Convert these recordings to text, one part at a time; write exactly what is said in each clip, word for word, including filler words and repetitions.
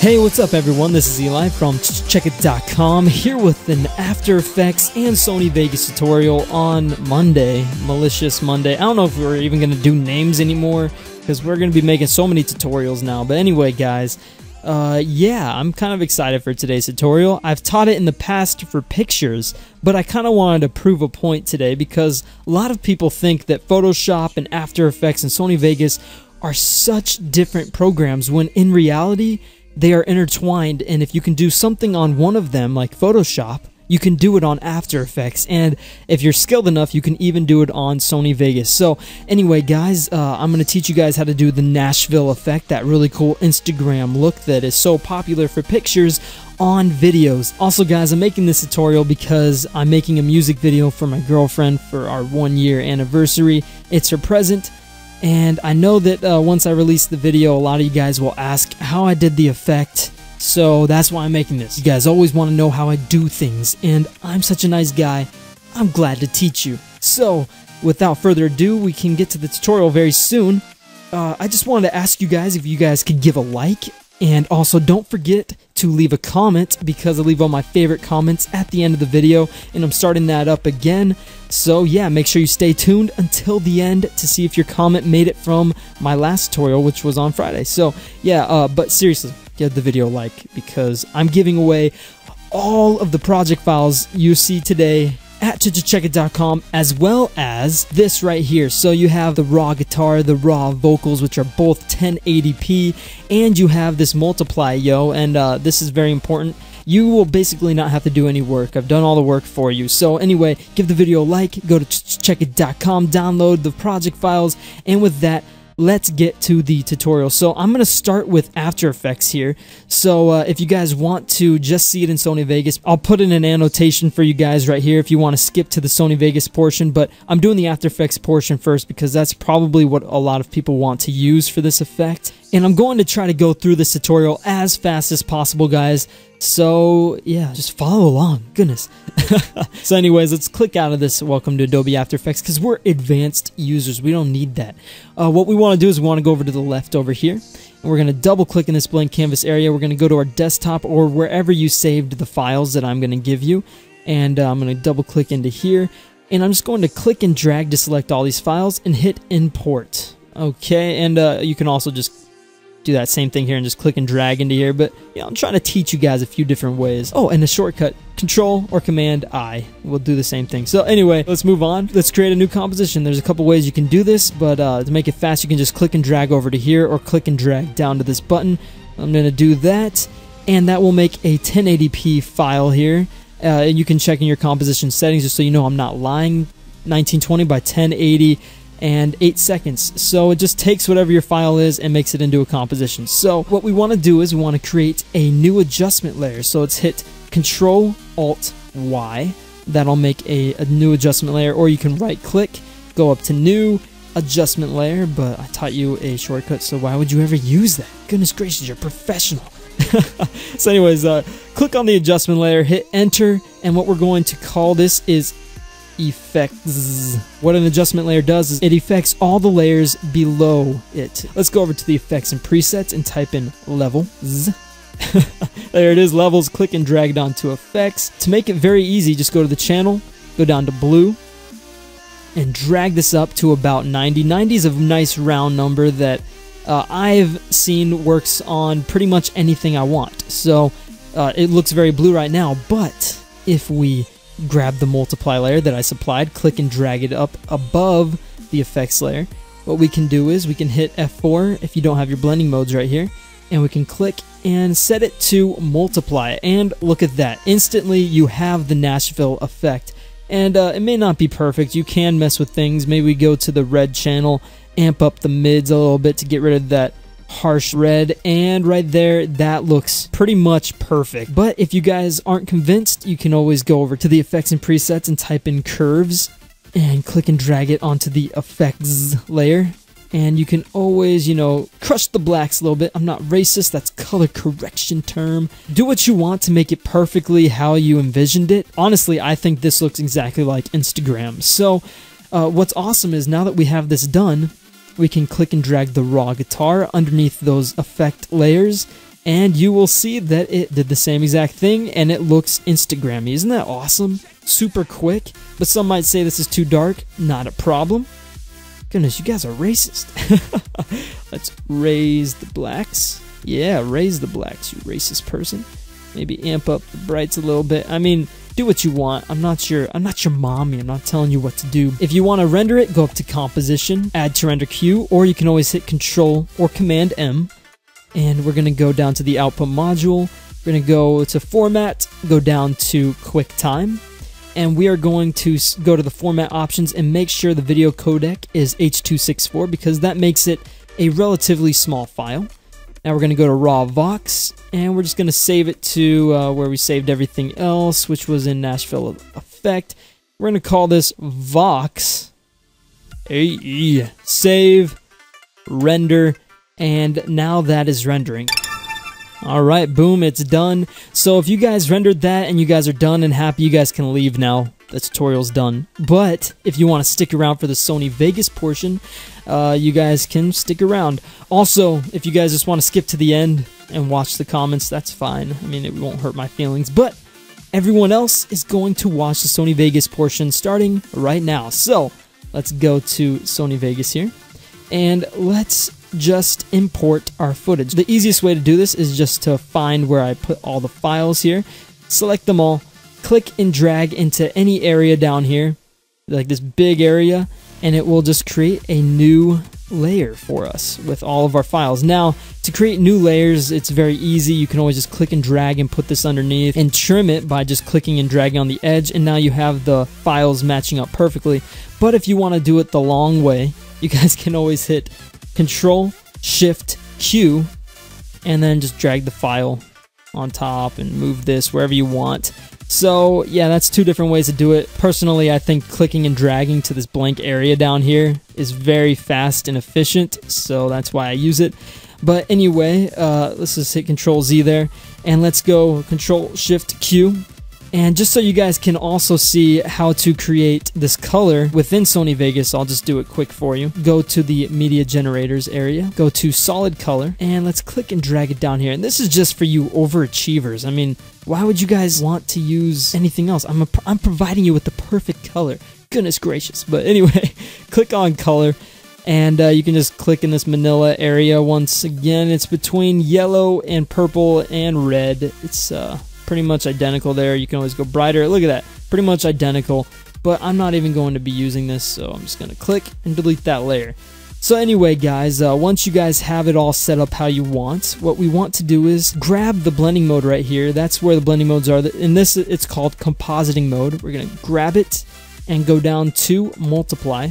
Hey, what's up everyone? This is Eli from check it dot com here with an After Effects and Sony Vegas tutorial on Monday, Malicious Monday. I don't know if we're even going to do names anymore because we're going to be making so many tutorials now. But anyway, guys, uh, yeah, I'm kind of excited for today's tutorial. I've taught it in the past for pictures, but I kind of wanted to prove a point today because a lot of people think that Photoshop and After Effects and Sony Vegas are such different programs when in reality, they are intertwined, and if you can do something on one of them, like Photoshop, you can do it on After Effects, and if you're skilled enough, you can even do it on Sony Vegas. So anyway, guys, uh, I'm going to teach you guys how to do the Nashville effect, that really cool Instagram look that is so popular for pictures on videos. Also, guys, I'm making this tutorial because I'm making a music video for my girlfriend for our one year anniversary. It's her present. And I know that uh, once I release the video, a lot of you guys will ask how I did the effect, so that's why I'm making this. You guys always want to know how I do things, and I'm such a nice guy, I'm glad to teach you. So, without further ado, we can get to the tutorial very soon. Uh, I just wanted to ask you guys if you guys could give a like, and also don't forget to leave a comment because I leave all my favorite comments at the end of the video, and I'm starting that up again. So yeah, make sure you stay tuned until the end to see if your comment made it from my last tutorial, which was on Friday. So yeah, uh, but seriously, give the video a like because I'm giving away all of the project files you see today at check it dot com, as well as this right here. So you have the raw guitar, the raw vocals, which are both ten eighty p, and you have this multiply, yo, and uh, this is very important. You will basically not have to do any work. I've done all the work for you. So anyway, give the video a like, go to check it dot com, download the project files, and with that, let's get to the tutorial. So I'm going to start with After Effects here. So uh, if you guys want to just see it in Sony Vegas, I'll put in an annotation for you guys right here if you want to skip to the Sony Vegas portion, but I'm doing the After Effects portion first because that's probably what a lot of people want to use for this effect. And I'm going to try to go through this tutorial as fast as possible, guys. So yeah, just follow along. Goodness. So anyways, let's click out of this Welcome to Adobe After Effects because we're advanced users. We don't need that. Uh, what we want to do is we want to go over to the left over here. And we're going to double click in this blank canvas area. We're going to go to our desktop or wherever you saved the files that I'm going to give you. And uh, I'm going to double click into here. And I'm just going to click and drag to select all these files and hit import. Okay, and uh, you can also just do that same thing here and just click and drag into here, but you know, I'm trying to teach you guys a few different ways. Oh, and the shortcut, Control or Command I will do the same thing. So anyway, let's move on. Let's create a new composition. There's a couple ways you can do this, but uh, to make it fast, you can just click and drag over to here or click and drag down to this button. I'm going to do that, and that will make a ten eighty p file here. Uh, and you can check in your composition settings just so you know I'm not lying. nineteen twenty by ten eighty and eight seconds. So it just takes whatever your file is and makes it into a composition. So what we want to do is we want to create a new adjustment layer. So let's hit Control Alt Y. That'll make a, a new adjustment layer, or you can right click, go up to New Adjustment Layer, but I taught you a shortcut, so why would you ever use that? Goodness gracious, you're professional. So anyways, uh, click on the adjustment layer, hit Enter, and what we're going to call this is Effects. What an adjustment layer does is it affects all the layers below it. Let's go over to the effects and presets and type in levels. There it is, levels. Click and drag down to effects. To make it very easy, just go to the channel, go down to blue, and drag this up to about ninety. ninety is a nice round number that uh, I've seen works on pretty much anything I want. So uh, it looks very blue right now, but if we grab the multiply layer that I supplied, click and drag it up above the effects layer, what we can do is we can hit F four if you don't have your blending modes right here, and we can click and set it to multiply, and look at that, instantly you have the Nashville effect. And uh, it may not be perfect, you can mess with things. Maybe we go to the red channel, amp up the mids a little bit to get rid of that harsh red, and right there, that looks pretty much perfect. But if you guys aren't convinced, you can always go over to the effects and presets and type in curves and click and drag it onto the effects layer, and you can always, you know, crush the blacks a little bit. I'm not racist, that's color correction term. Do what you want to make it perfectly how you envisioned it. Honestly, I think this looks exactly like Instagram. So uh, what's awesome is now that we have this done, we can click and drag the raw guitar underneath those effect layers, and you will see that it did the same exact thing, and it looks Instagrammy. Isn't that awesome? Super quick, but some might say this is too dark. Not a problem. Goodness, you guys are racist. Let's raise the blacks. Yeah, raise the blacks, you racist person. Maybe amp up the brights a little bit. I mean, do what you want. I'm not your I'm not your mommy. I'm not telling you what to do. If you want to render it, go up to Composition, add to render queue, or you can always hit Control or Command M. And we're gonna go down to the output module. We're gonna go to Format, go down to QuickTime, and we are going to go to the Format options and make sure the video codec is H two sixty-four because that makes it a relatively small file. Now we're going to go to Raw Vox, and we're just going to save it to uh, where we saved everything else, which was in Nashville Effect. We're going to call this Vox. A-E. Save, render, and now that is rendering. Alright, boom, it's done. So if you guys rendered that and you guys are done and happy, you guys can leave now. The tutorial's done. But if you want to stick around for the Sony Vegas portion, uh, you guys can stick around. Also, if you guys just want to skip to the end and watch the comments, that's fine. I mean, it won't hurt my feelings. But everyone else is going to watch the Sony Vegas portion starting right now. So let's go to Sony Vegas here. And let's just import our footage. The easiest way to do this is just to find where I put all the files here. Select them all. Click and drag into any area down here, like this big area, and it will just create a new layer for us with all of our files. Now, to create new layers, it's very easy. You can always just click and drag and put this underneath and trim it by just clicking and dragging on the edge, and now you have the files matching up perfectly. But if you want to do it the long way, you guys can always hit Control Shift Q and then just drag the file on top and move this wherever you want. So yeah, that's two different ways to do it. Personally, I think clicking and dragging to this blank area down here is very fast and efficient, so that's why I use it. But anyway, uh, let's just hit Control Z there, and let's go Control Shift Q. And just so you guys can also see how to create this color within Sony Vegas, I'll just do it quick for you. Go to the Media Generators area, go to Solid Color, and let's click and drag it down here. And this is just for you overachievers. I mean, why would you guys want to use anything else? I'm, a, I'm providing you with the perfect color. Goodness gracious. But anyway, click on Color, and uh, you can just click in this manila area once again. It's between yellow and purple and red. It's uh, pretty much identical there. You can always go brighter. Look at that. Pretty much identical. But I'm not even going to be using this, so I'm just going to click and delete that layer. So anyway, guys, uh, once you guys have it all set up how you want, what we want to do is grab the blending mode right here. That's where the blending modes are. In this, it's called compositing mode. We're going to grab it and go down to multiply.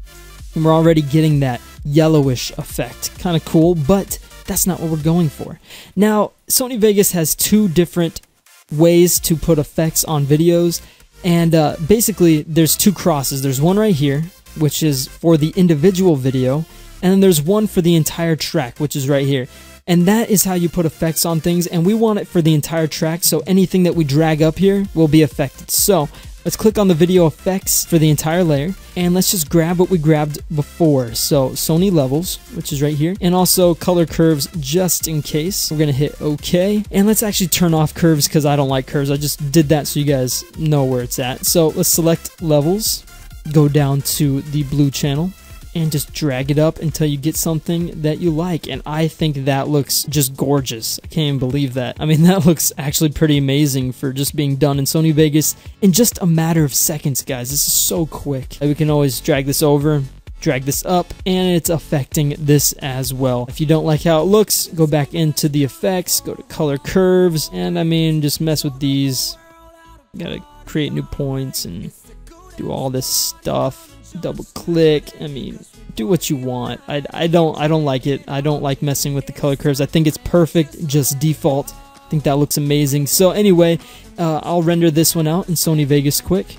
And we're already getting that yellowish effect. Kind of cool, but that's not what we're going for. Now, Sony Vegas has two different ways to put effects on videos, and uh, basically there's two crosses. There's one right here, which is for the individual video, and then there's one for the entire track, which is right here. And that is how you put effects on things, and we want it for the entire track, so anything that we drag up here will be affected. So let's click on the video effects for the entire layer, and let's just grab what we grabbed before. So Sony levels, which is right here, and also color curves just in case. We're gonna hit OK, and let's actually turn off curves because I don't like curves. I just did that so you guys know where it's at. So let's select levels, go down to the blue channel, and just drag it up until you get something that you like. And I think that looks just gorgeous. I can't even believe that. I mean, that looks actually pretty amazing for just being done in Sony Vegas in just a matter of seconds, guys. This is so quick. We can always drag this over, drag this up, and it's affecting this as well. If you don't like how it looks, go back into the effects, go to color curves, and I mean, just mess with these. You gotta create new points and do all this stuff. Double click. I mean, do what you want. I, I don't I don't like it. I don't like messing with the color curves. I think it's perfect, just default. I think that looks amazing. So anyway, uh, I'll render this one out in Sony Vegas quick.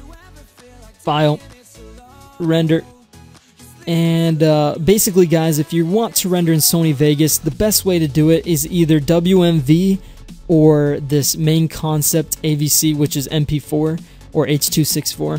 File, render, and uh, basically, guys, if you want to render in Sony Vegas, the best way to do it is either W M V or this main concept A V C, which is M P four or H two sixty-four.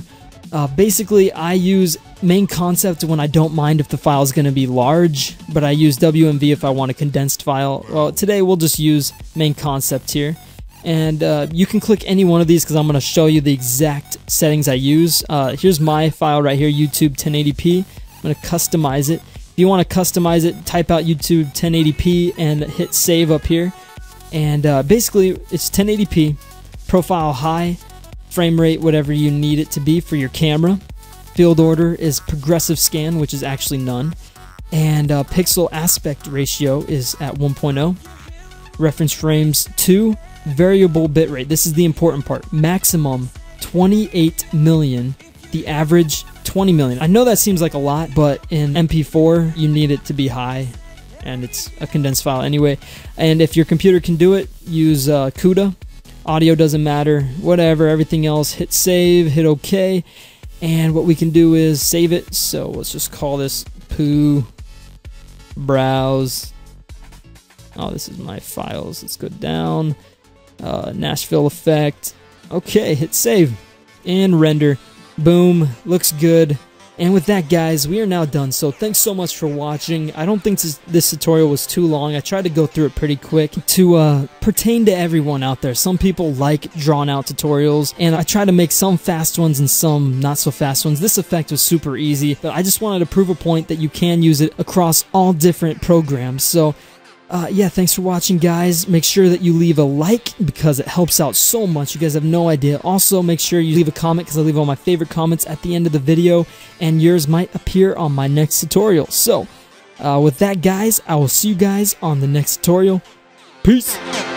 Uh, basically, I use main concept when I don't mind if the file is going to be large, but I use W M V if I want a condensed file. Well, today we'll just use main concept here. And uh, you can click any one of these because I'm going to show you the exact settings I use. Uh, here's my file right here, YouTube ten eighty p. I'm going to customize it. If you want to customize it, type out YouTube ten eighty p and hit save up here. And uh, basically, it's ten eighty p, profile high, frame rate, whatever you need it to be for your camera. Field order is progressive scan, which is actually none. And uh, pixel aspect ratio is at one point oh. Reference frames two. Variable bitrate. This is the important part. Maximum twenty-eight million. The average twenty million. I know that seems like a lot, but in M P four you need it to be high, and it's a condensed file anyway. And if your computer can do it, use uh, CUDA. Audio doesn't matter. Whatever. Everything else. Hit save. Hit OK. And what we can do is save it. So let's just call this poo browse. Oh, this is my files. Let's go down. Uh, Nashville effect. Okay, hit save and render. Boom, looks good. And with that, guys, we are now done. So thanks so much for watching. I don't think this, this tutorial was too long. I tried to go through it pretty quick to uh, pertain to everyone out there. Some people like drawn out tutorials, and I try to make some fast ones and some not so fast ones. This effect was super easy, but I just wanted to prove a point that you can use it across all different programs. So Uh, yeah, thanks for watching, guys. Make sure that you leave a like because it helps out so much. You guys have no idea. Also, make sure you leave a comment because I leave all my favorite comments at the end of the video, and yours might appear on my next tutorial. So, uh, with that, guys, I will see you guys on the next tutorial. Peace!